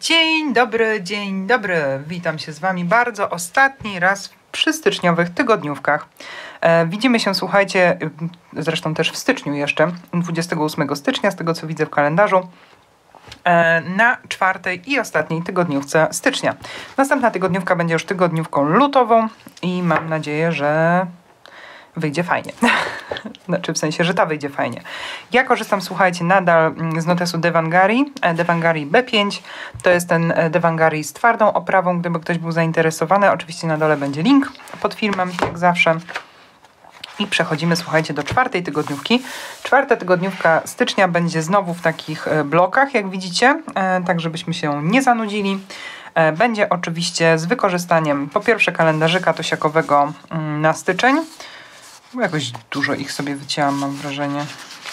Dzień dobry. Witam się z Wami bardzo ostatni raz przy styczniowych tygodniówkach. Widzimy się, słuchajcie, zresztą też w styczniu jeszcze, 28 stycznia, z tego co widzę w kalendarzu, na czwartej i ostatniej tygodniówce stycznia. Następna tygodniówka będzie już tygodniówką lutową i mam nadzieję, że wyjdzie fajnie. Znaczy w sensie, że ta wyjdzie fajnie. Ja korzystam, słuchajcie, nadal z notesu Devangari B5. To jest ten Devangari z twardą oprawą, gdyby ktoś był zainteresowany. Oczywiście na dole będzie link pod filmem, jak zawsze. I przechodzimy, słuchajcie, do czwartej tygodniówki. Czwarta tygodniówka stycznia będzie znowu w takich blokach, jak widzicie, tak żebyśmy się nie zanudzili. Będzie oczywiście z wykorzystaniem po pierwsze kalendarzyka tosiakowego na styczeń. Jakoś dużo ich sobie wycięłam, mam wrażenie.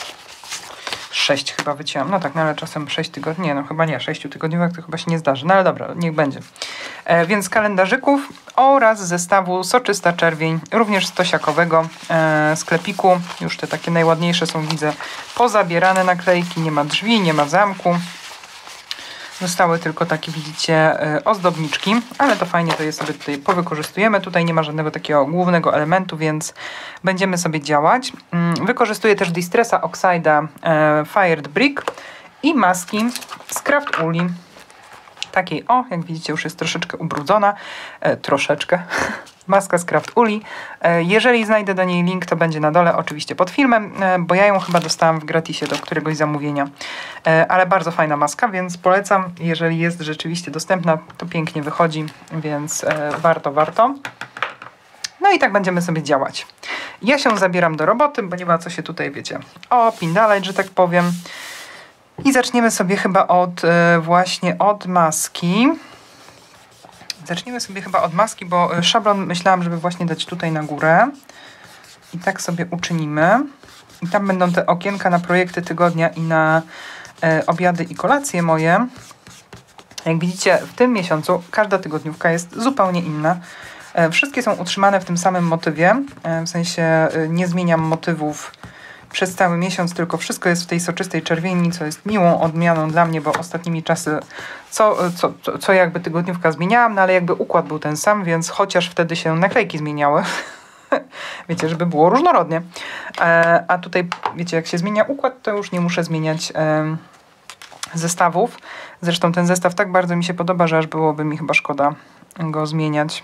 6 chyba wycięłam. No tak, no ale czasem 6 tygodni. Nie, no chyba nie. 6 tygodniówek to chyba się nie zdarzy. No ale dobra, niech będzie. Więc kalendarzyków oraz zestawu Soczysta Czerwień, również z tosiakowego sklepiku. Już te takie najładniejsze są, widzę, pozabierane naklejki. Nie ma drzwi, nie ma zamku. Zostały tylko takie, widzicie, ozdobniczki, ale to fajnie, to je sobie tutaj powykorzystujemy. Tutaj nie ma żadnego takiego głównego elementu, więc będziemy sobie działać. Wykorzystuję też Distressa Oxide'a Fired Brick i maski z Craft Uli. Takiej, o, jak widzicie, już jest troszeczkę ubrudzona. Troszeczkę. Maska z Craft Uli. Jeżeli znajdę do niej link, to będzie na dole, oczywiście pod filmem, bo ja ją chyba dostałam w gratisie do któregoś zamówienia. Ale bardzo fajna maska, więc polecam. Jeżeli jest rzeczywiście dostępna, to pięknie wychodzi, więc warto. No i tak będziemy sobie działać. Ja się zabieram do roboty, bo nie ma co się tutaj, wiecie, opindalać, że tak powiem. I zaczniemy sobie chyba właśnie od maski. Zaczniemy sobie chyba od maski, bo szablon myślałam, żeby właśnie dać tutaj na górę. I tak sobie uczynimy. I tam będą te okienka na projekty tygodnia i na obiady i kolacje moje. Jak widzicie, w tym miesiącu każda tygodniówka jest zupełnie inna. Wszystkie są utrzymane w tym samym motywie. W sensie nie zmieniam motywów przez cały miesiąc, tylko wszystko jest w tej soczystej czerwieni, co jest miłą odmianą dla mnie, bo ostatnimi czasy co jakby tygodniówka zmieniałam, no ale jakby układ był ten sam, więc chociaż wtedy się naklejki zmieniały. Wiecie, żeby było różnorodnie. A tutaj, wiecie, jak się zmienia układ, to już nie muszę zmieniać zestawów. Zresztą ten zestaw tak bardzo mi się podoba, że aż byłoby mi chyba szkoda go zmieniać.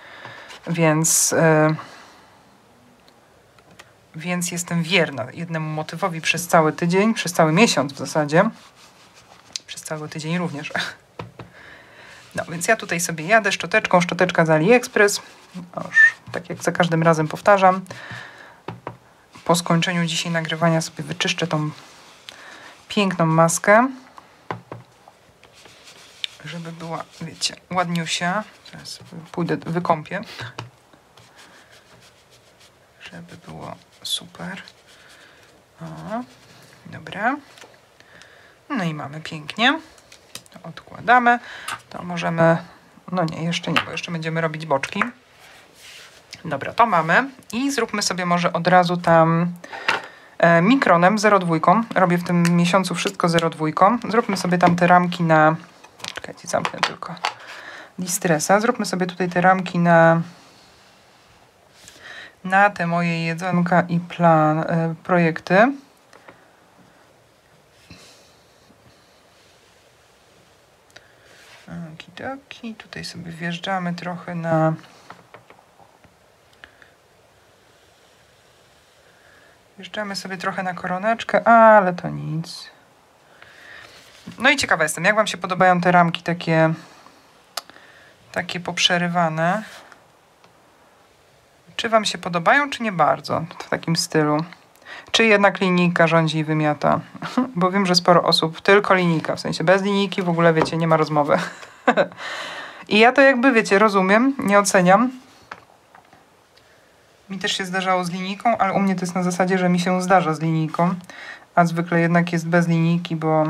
Więc jestem wierna jednemu motywowi przez cały tydzień, przez cały miesiąc w zasadzie. Przez cały tydzień również. No, więc ja tutaj sobie jadę szczoteczką. Szczoteczka z AliExpress. Już, tak jak za każdym razem powtarzam. Po skończeniu dzisiaj nagrywania sobie wyczyszczę tą piękną maskę. Żeby była, wiecie, ładniusia. Teraz pójdę, wykąpię. Żeby było super. O, dobra. No i mamy pięknie. To odkładamy. To możemy... No nie, jeszcze nie, bo jeszcze będziemy robić boczki. Dobra, to mamy. I zróbmy sobie może od razu tam mikronem 0,2. Robię w tym miesiącu wszystko 0,2. Zróbmy sobie tam te ramki na... Czekajcie, zamknę tylko Distressa. Zróbmy sobie tutaj te ramki na te moje jedzonka i projekty. Okidoki. Tutaj sobie wjeżdżamy trochę na... Wjeżdżamy sobie trochę na koroneczkę, ale to nic. No i ciekawa jestem, jak Wam się podobają te ramki takie poprzerywane. Czy Wam się podobają, czy nie bardzo w takim stylu? Czy jednak linijka rządzi i wymiata? Bo wiem, że sporo osób tylko linijka, w sensie bez linijki w ogóle, wiecie, nie ma rozmowy. I ja to jakby, wiecie, rozumiem, nie oceniam. Mi też się zdarzało z linijką, ale u mnie to jest na zasadzie, że mi się zdarza z linijką, a zwykle jednak jest bez linijki, bo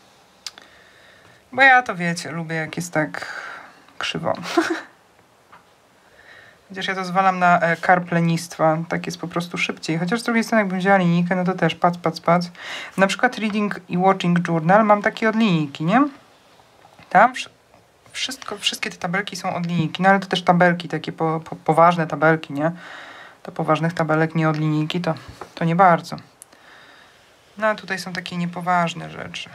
ja to, wiecie, lubię jak jest tak krzywo. Chociaż ja to zwalam na karp lenistwa. Tak jest po prostu szybciej. Chociaż z drugiej strony jakbym wzięła linijkę, no to też pac. Na przykład Reading i Watching Journal mam takie od linijki, nie? Tam wszystkie te tabelki są od linijki, no ale to też tabelki, takie poważne tabelki, nie? Do poważnych tabelek nie od linijki, to nie bardzo. No a tutaj są takie niepoważne rzeczy.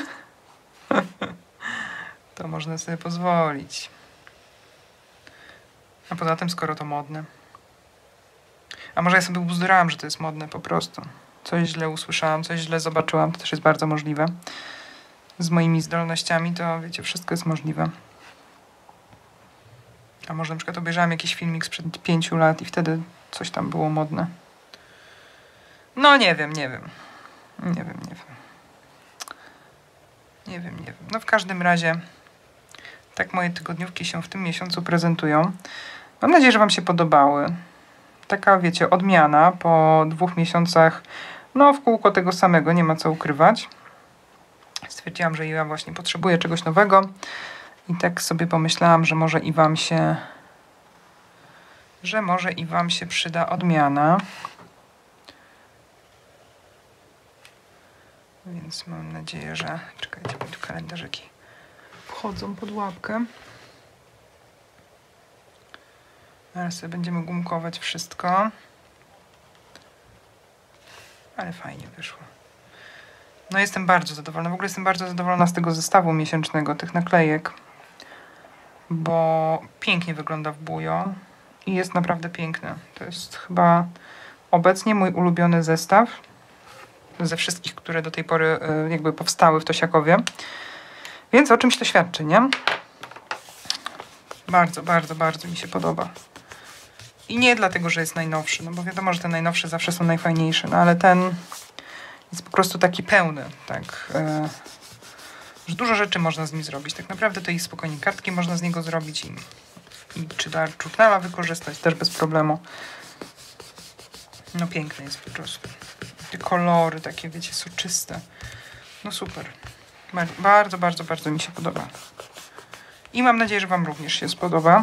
To można sobie pozwolić. A poza tym, skoro to modne. A może ja sobie bzdurałam, że to jest modne po prostu. Coś źle usłyszałam, coś źle zobaczyłam, to też jest bardzo możliwe. Z moimi zdolnościami to, wiecie, wszystko jest możliwe. A może na przykład obejrzałam jakiś filmik sprzed 5 lat i wtedy coś tam było modne. No nie wiem. No w każdym razie tak moje tygodniówki się w tym miesiącu prezentują. Mam nadzieję, że wam się podobały. Taka, wiecie, odmiana po 2 miesiącach, no w kółko tego samego, nie ma co ukrywać. Stwierdziłam, że ja właśnie potrzebuję czegoś nowego i tak sobie pomyślałam, że może i wam się przyda odmiana. Więc mam nadzieję, że... Czekajcie, bo tu kalendarzyki wchodzą pod łapkę. Teraz sobie będziemy gumkować wszystko. Ale fajnie wyszło. No jestem bardzo zadowolona. W ogóle jestem bardzo zadowolona z tego zestawu miesięcznego, tych naklejek. Bo pięknie wygląda w bujo. I jest naprawdę piękny. To jest chyba obecnie mój ulubiony zestaw. Ze wszystkich, które do tej pory jakby powstały w Tosiakowie. Więc o czymś to świadczy, nie? Bardzo mi się podoba. I nie dlatego, że jest najnowszy, no bo wiadomo, że te najnowsze zawsze są najfajniejsze, no ale ten jest po prostu taki pełny, tak, że dużo rzeczy można z nim zrobić. Tak naprawdę to i spokojnie kartki można z niego zrobić i czy do journala wykorzystać też bez problemu. No piękny jest po prostu. Te kolory takie, wiecie, soczyste. No super. Bardzo mi się podoba. I mam nadzieję, że wam również się spodoba.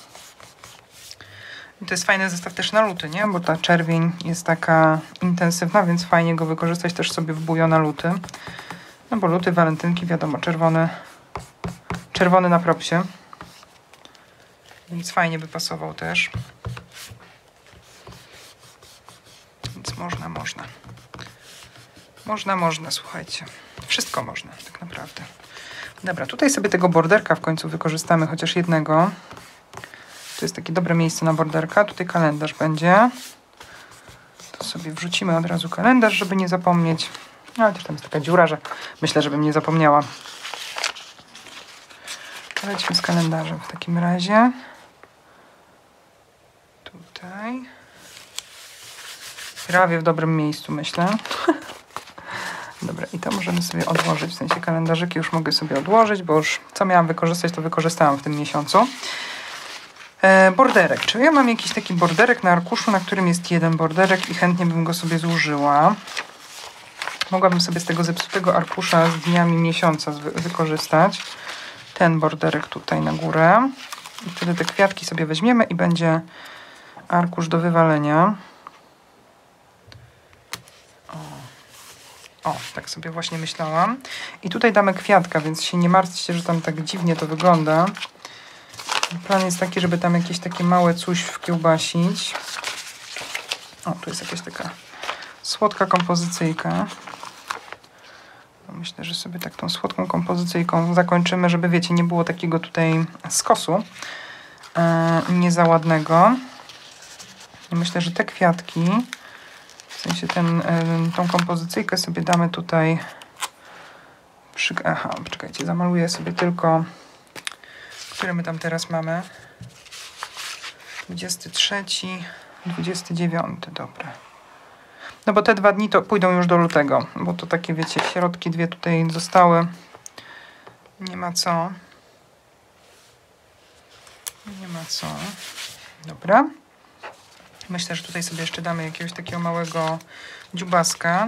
I to jest fajny zestaw też na luty, nie? Bo ta czerwień jest taka intensywna, więc fajnie go wykorzystać też sobie w bujo na luty. No bo luty, walentynki, wiadomo, czerwony na propsie. Więc fajnie by pasował też. Więc można, słuchajcie. Wszystko można, tak naprawdę. Dobra, tutaj sobie tego borderka w końcu wykorzystamy, chociaż jednego. To jest takie dobre miejsce na borderka. Tutaj kalendarz będzie. To sobie wrzucimy od razu kalendarz, żeby nie zapomnieć. Ale też tam jest taka dziura, że myślę, żebym nie zapomniała. Lećmy z kalendarzem w takim razie. Tutaj. Prawie w dobrym miejscu, myślę. Dobra, i to możemy sobie odłożyć. W sensie kalendarzyki już mogę sobie odłożyć, bo już co miałam wykorzystać, to wykorzystałam w tym miesiącu. Borderek. Czy ja mam jakiś taki borderek na arkuszu, na którym jest jeden borderek i chętnie bym go sobie złożyła. Mogłabym sobie z tego zepsutego arkusza z dniami miesiąca wykorzystać. Ten borderek tutaj na górę. I wtedy te kwiatki sobie weźmiemy i będzie arkusz do wywalenia. O, tak sobie właśnie myślałam. I tutaj damy kwiatka, więc się nie martwcie, że tam tak dziwnie to wygląda. Plan jest taki, żeby tam jakieś takie małe coś wkiełbasić. O, tu jest jakaś taka słodka kompozycyjka. Myślę, że sobie tak tą słodką kompozycyjką zakończymy, żeby, wiecie, nie było takiego tutaj skosu nie za ładnego. I myślę, że te kwiatki, w sensie tą kompozycyjkę sobie damy tutaj. Aha, poczekajcie, zamaluję sobie tylko, które my tam teraz mamy. 23, 29, dobra. No bo te 2 dni to pójdą już do lutego, bo to takie, wiecie, środki dwie tutaj zostały. Nie ma co. Dobra. Myślę, że tutaj sobie jeszcze damy jakiegoś takiego małego dziubaska.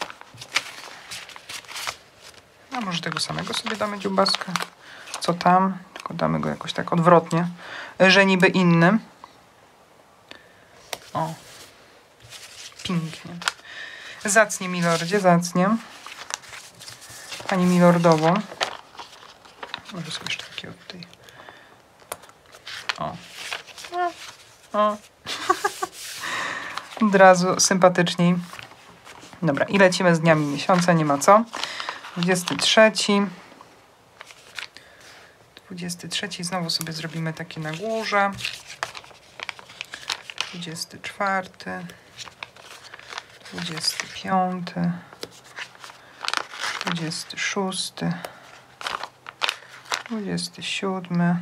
A może tego samego sobie damy dziubaska? Co tam? Tylko damy go jakoś tak odwrotnie, że niby inny. O. Pięknie. Zacnie, milordzie, zacnie. Pani milordowo. Może sobie jeszcze takiego tutaj. O. O. Od razu sympatyczniej. Dobra, i lecimy z dniami miesiąca, nie ma co. 23. 23 znowu sobie zrobimy takie na górze. 24. 25. 26. 27.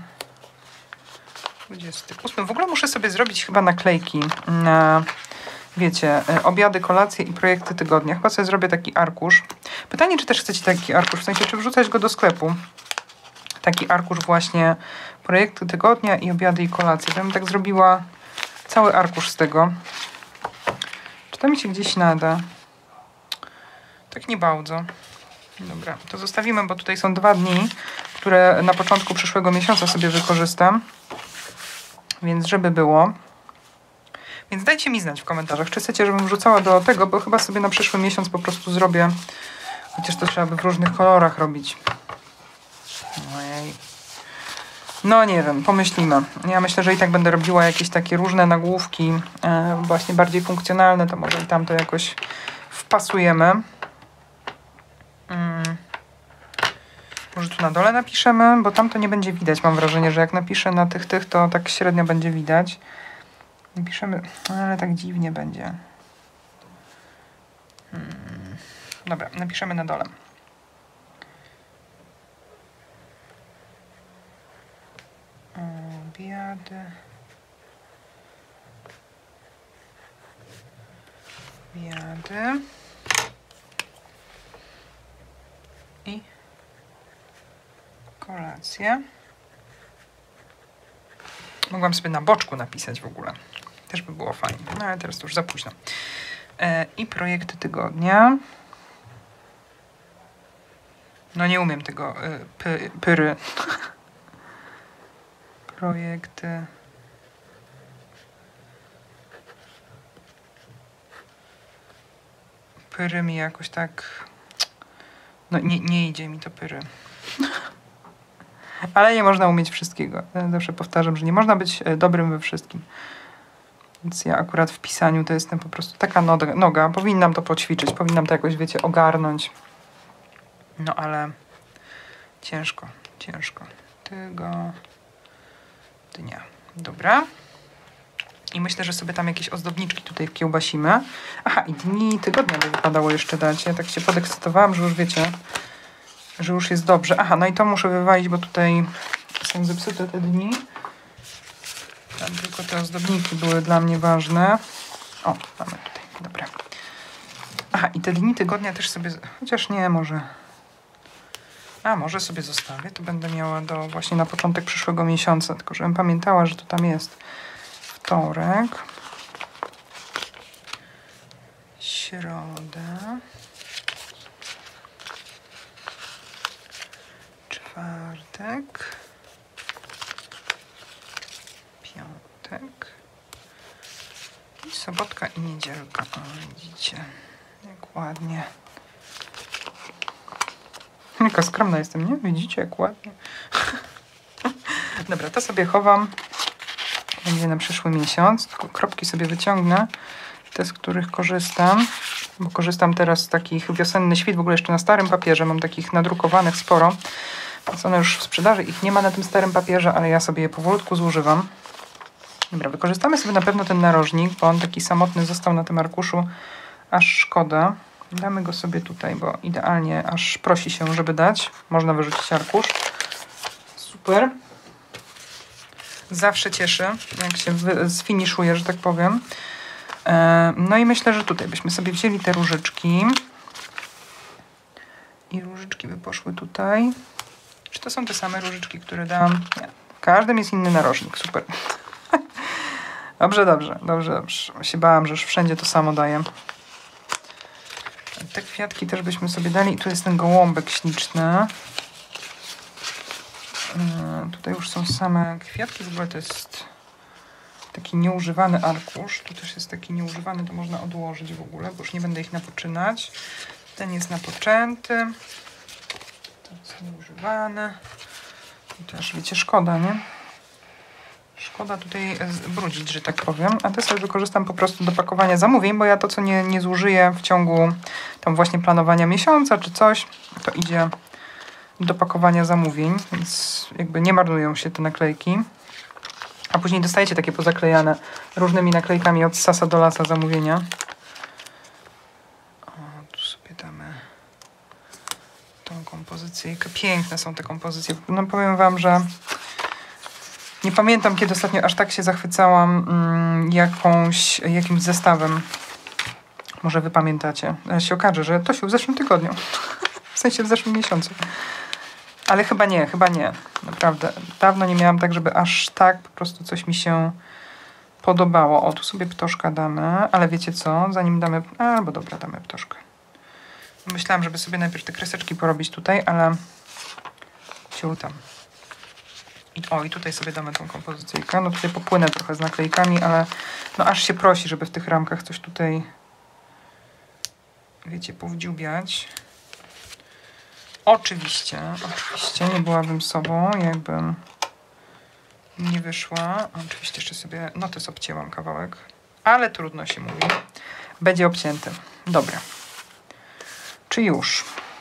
28. W ogóle muszę sobie zrobić chyba naklejki na, wiecie, obiady, kolacje i projekty tygodnia. Chyba sobie zrobię taki arkusz. Pytanie, czy też chcecie taki arkusz, w sensie, czy wrzucać go do sklepu. Taki arkusz właśnie projekty tygodnia i obiady i kolacje. To bym tak zrobiła cały arkusz z tego. Czy to mi się gdzieś nada? Tak nie bardzo. Dobra, to zostawimy, bo tutaj są 2 dni, które na początku przyszłego miesiąca sobie wykorzystam. Więc żeby było. Więc dajcie mi znać w komentarzach, czy chcecie, żebym wrzucała do tego, bo chyba sobie na przyszły miesiąc po prostu zrobię. Chociaż to trzeba by w różnych kolorach robić. Ojej. No nie wiem, pomyślimy. Ja myślę, że i tak będę robiła jakieś takie różne nagłówki, właśnie bardziej funkcjonalne, to może i tam to jakoś wpasujemy. Może tu na dole napiszemy, bo tam to nie będzie widać. Mam wrażenie, że jak napiszę na tych, to tak średnio będzie widać. Napiszemy, ale tak dziwnie będzie. Dobra, napiszemy na dole. Obiady. Obiady. I kolację. Mogłam sobie na boczku napisać w ogóle. Też by było fajnie. No ale teraz to już za późno. I projekty tygodnia. No nie umiem tego pyry. Projekty. Pyry mi jakoś tak... No nie idzie mi to pyry. Ale nie można umieć wszystkiego. Zawsze powtarzam, że nie można być dobrym we wszystkim. Więc ja akurat w pisaniu to jestem po prostu taka noga. Powinnam to poćwiczyć, powinnam to jakoś, wiecie, ogarnąć. No ale ciężko. Tego dnia. Dobra. I myślę, że sobie tam jakieś ozdobniczki tutaj wkiełbasimy. Aha, i dni tygodnia by wypadało jeszcze dać. Ja tak się podekscytowałam, że już wiecie, że już jest dobrze. Aha, no i to muszę wywalić, bo tutaj są zepsute te dni. Tam tylko te ozdobniki były dla mnie ważne. O, mamy tutaj, dobra. Aha, i te dni tygodnia też sobie, chociaż nie, może... A, może sobie zostawię, to będę miała do właśnie na początek przyszłego miesiąca, tylko żebym pamiętała, że to tam jest wtorek, środa, czwartek, piątek i sobotka i niedzielka. O, widzicie, jak ładnie. Jaka skromna jestem, nie? Widzicie, jak ładnie. Dobra, to sobie chowam. Będzie na przyszły miesiąc. Tylko kropki sobie wyciągnę. Te, z których korzystam. Bo korzystam teraz z takich wiosenny świt. W ogóle jeszcze na starym papierze. Mam takich nadrukowanych sporo. Więc one już w sprzedaży. Ich nie ma na tym starym papierze, ale ja sobie je powolutku zużywam. Dobra, wykorzystamy sobie na pewno ten narożnik, bo on taki samotny został na tym arkuszu. Aż szkoda. Damy go sobie tutaj, bo idealnie aż prosi się, żeby dać. Można wyrzucić arkusz. Super. Zawsze cieszy, jak się sfiniszuje, że tak powiem. No i myślę, że tutaj byśmy sobie wzięli te różyczki. I różyczki by poszły tutaj. Czy to są te same różyczki, które dałam? Nie. W każdym jest inny narożnik. Super. Dobrze. Się bałam, że już wszędzie to samo daję. Te kwiatki też byśmy sobie dali. I tu jest ten gołąbek śliczny. Tutaj już są same kwiatki. W ogóle to jest taki nieużywany arkusz. Tu też jest taki nieużywany, to można odłożyć w ogóle, bo już nie będę ich napoczynać. Ten jest napoczęty. Ten jest nieużywany. I też, wiecie, szkoda, nie? Szkoda tutaj brudzić, że tak powiem. A to sobie wykorzystam po prostu do pakowania zamówień, bo ja to, co nie zużyję w ciągu tam właśnie planowania miesiąca czy coś, to idzie do pakowania zamówień, więc jakby nie marnują się te naklejki. A później dostajecie takie pozaklejane różnymi naklejkami od sasa do lasa zamówienia. O, tu sobie damy tą kompozycyjkę. Piękne są te kompozycje. No powiem wam, że nie pamiętam, kiedy ostatnio aż tak się zachwycałam jakimś zestawem. Może wy pamiętacie. Ale się okaże, że to się w zeszłym tygodniu. W sensie w zeszłym miesiącu. Ale chyba nie. Naprawdę. Dawno nie miałam tak, żeby aż tak po prostu coś mi się podobało. O, tu sobie ptoszka damy. Ale wiecie co? Zanim damy... Albo dobra, damy ptoszkę. Myślałam, żeby sobie najpierw te kreseczki porobić tutaj, ale... Ciu tam. I tutaj sobie damy tą kompozycyjkę. No tutaj popłynę trochę z naklejkami, ale no aż się prosi, żeby w tych ramkach coś tutaj, wiecie, powdziubiać. Oczywiście nie byłabym sobą, jakbym nie wyszła. Oczywiście jeszcze sobie notes obcięłam kawałek, ale trudno się mówi. Będzie obcięty. Dobra. Czy już?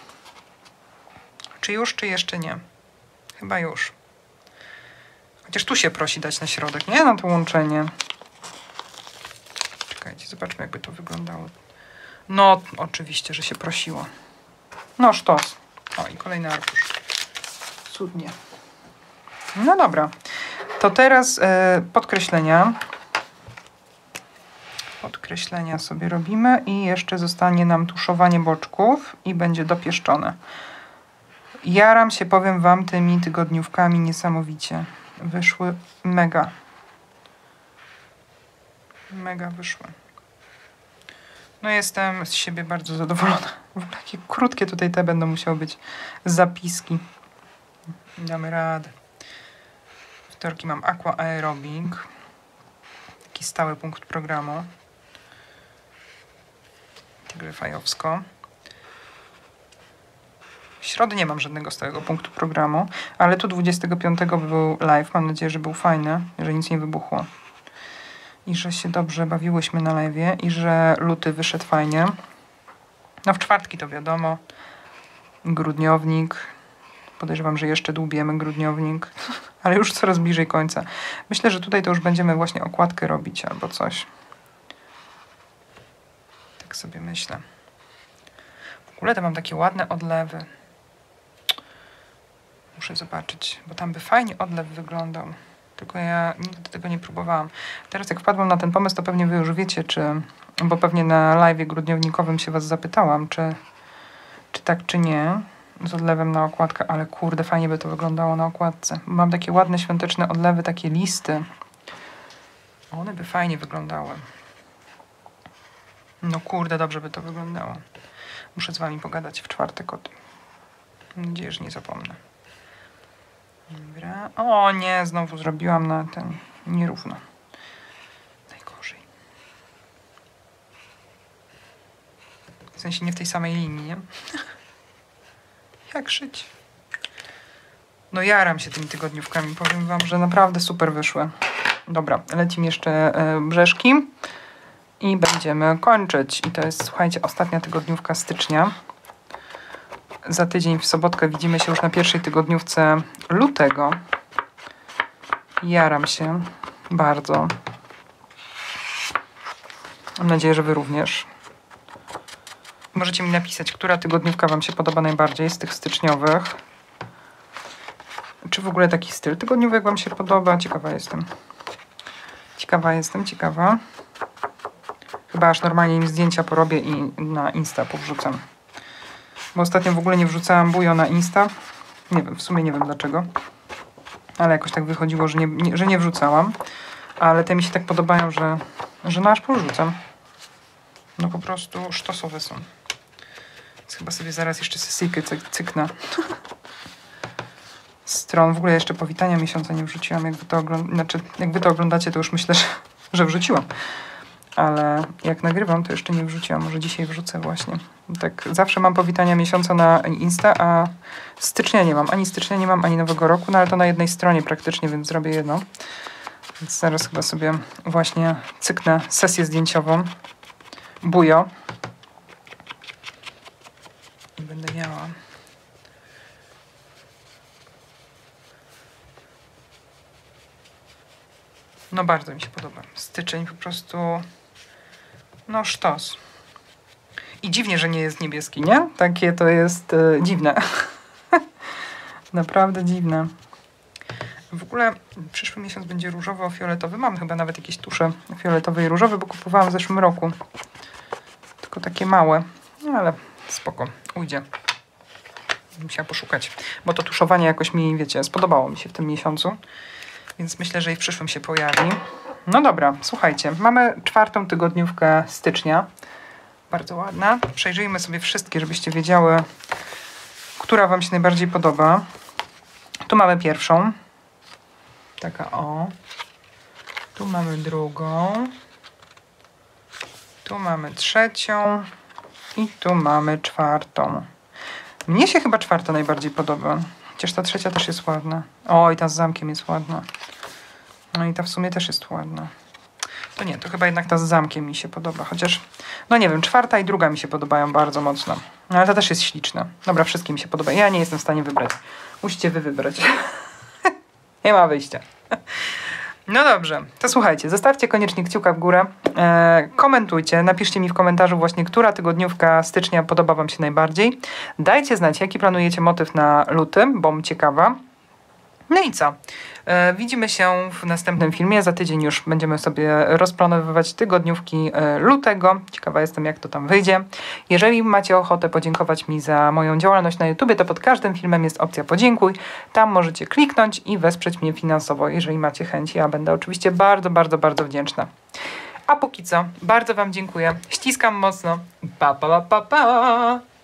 Czy jeszcze nie? Chyba już. Chociaż tu się prosi dać na środek, nie? Na to łączenie. Czekajcie, zobaczmy, jakby to wyglądało. No, oczywiście, że się prosiło. No, sztos. O, i kolejny arkusz. Cudnie. No dobra. To teraz podkreślenia. Podkreślenia sobie robimy i jeszcze zostanie nam tuszowanie boczków i będzie dopieszczone. Jaram się, powiem wam, tymi tygodniówkami niesamowicie. Wyszły mega. Mega wyszły. No jestem z siebie bardzo zadowolona. W ogóle jakie krótkie tutaj te będą musiały być zapiski. Damy radę. Wtorki mam Aqua Aerobic. Taki stały punkt programu. Tygle fajowsko. W środę nie mam żadnego stałego punktu programu, ale tu 25 był live. Mam nadzieję, że był fajny, że nic nie wybuchło. I że się dobrze bawiłyśmy na live'ie i że luty wyszedł fajnie. No w czwartki to wiadomo. Grudniownik. Podejrzewam, że jeszcze dłubiemy grudniownik, ale już coraz bliżej końca. Myślę, że tutaj to już będziemy właśnie okładkę robić albo coś. Tak sobie myślę. W ogóle to mam takie ładne odlewy. Muszę zobaczyć, bo tam by fajnie odlew wyglądał. Tylko ja nigdy tego nie próbowałam. Teraz jak wpadłam na ten pomysł, to pewnie wy już wiecie, bo pewnie na live'ie grudniownikowym się was zapytałam, czy tak, czy nie. Z odlewem na okładkę, ale kurde, fajnie by to wyglądało na okładce. Mam takie ładne świąteczne odlewy, takie listy. One by fajnie wyglądały. No kurde, dobrze by to wyglądało. Muszę z wami pogadać w czwartek o tym. Mam nadzieję, że nie zapomnę. Dobra. O nie, znowu zrobiłam na ten nierówno. Najgorzej. W sensie nie w tej samej linii, nie? Jak szyć? No jaram się tymi tygodniówkami. Powiem wam, że naprawdę super wyszły. Dobra, lecimy jeszcze brzeszki i będziemy kończyć. I to jest, słuchajcie, ostatnia tygodniówka stycznia. Za tydzień w sobotkę widzimy się już na pierwszej tygodniówce lutego. Jaram się bardzo. Mam nadzieję, że wy również. Możecie mi napisać, która tygodniówka wam się podoba najbardziej z tych styczniowych. Czy w ogóle taki styl tygodniówek wam się podoba? Ciekawa jestem. Ciekawa. Chyba aż normalnie im zdjęcia porobię i na Insta powrzucam. Bo ostatnio w ogóle nie wrzucałam bujo na Insta. Nie wiem, w sumie nie wiem dlaczego. Ale jakoś tak wychodziło, że nie wrzucałam. Ale te mi się tak podobają, że no aż powrzucam. No po prostu sztosowe są. Więc chyba sobie zaraz jeszcze sesyjkę cyknę. Stron. W ogóle jeszcze powitania miesiąca nie wrzuciłam. Jak wy to oglądacie, to już myślę, że wrzuciłam. ale jak nagrywam, to jeszcze nie wrzuciłam. Może dzisiaj wrzucę właśnie. Tak, zawsze mam powitania miesiąca na Insta, a stycznia nie mam. Ani stycznia nie mam, ani Nowego Roku, no ale to na jednej stronie praktycznie, więc zrobię jedno. Więc zaraz chyba sobie właśnie cyknę sesję zdjęciową. Bujo. I będę miała. No bardzo mi się podoba. Styczeń po prostu, no sztos. I dziwnie, że nie jest niebieski, nie? Takie to jest dziwne. Naprawdę dziwne. W ogóle przyszły miesiąc będzie różowo-fioletowy. Mam chyba nawet jakieś tusze fioletowe i różowe, bo kupowałam w zeszłym roku. Tylko takie małe. No ale spoko, ujdzie. Musiałam poszukać, bo to tuszowanie jakoś mi, wiecie, spodobało mi się w tym miesiącu. Więc myślę, że i w przyszłym się pojawi. No dobra, słuchajcie. Mamy 4. tygodniówkę stycznia. Bardzo ładna. Przejrzyjmy sobie wszystkie, żebyście wiedziały, która wam się najbardziej podoba. Tu mamy pierwszą. Taka o. Tu mamy drugą. Tu mamy trzecią. I tu mamy 4. Mnie się chyba 4. najbardziej podoba. Chociaż ta trzecia też jest ładna. O, i ta z zamkiem jest ładna. No i ta w sumie też jest ładna. To nie, to chyba jednak ta z zamkiem mi się podoba. Chociaż, no nie wiem, 4. i 2. mi się podobają bardzo mocno. No ale ta też jest śliczna. Dobra, wszystkie mi się podoba. Ja nie jestem w stanie wybrać. Musicie wy wybrać. Nie ma wyjścia. No dobrze, to słuchajcie, zostawcie koniecznie kciuka w górę, komentujcie, napiszcie mi w komentarzu właśnie, która tygodniówka stycznia podoba wam się najbardziej. Dajcie znać, jaki planujecie motyw na luty, bo ciekawa. No i co? Widzimy się w następnym filmie. Za tydzień już będziemy sobie rozplanowywać tygodniówki lutego. Ciekawa jestem, jak to tam wyjdzie. Jeżeli macie ochotę podziękować mi za moją działalność na YouTubie, to pod każdym filmem jest opcja podziękuj. Tam możecie kliknąć i wesprzeć mnie finansowo, jeżeli macie chęć. Ja będę oczywiście bardzo, bardzo, bardzo wdzięczna. A póki co, bardzo wam dziękuję. Ściskam mocno. Pa, pa, pa, pa, pa.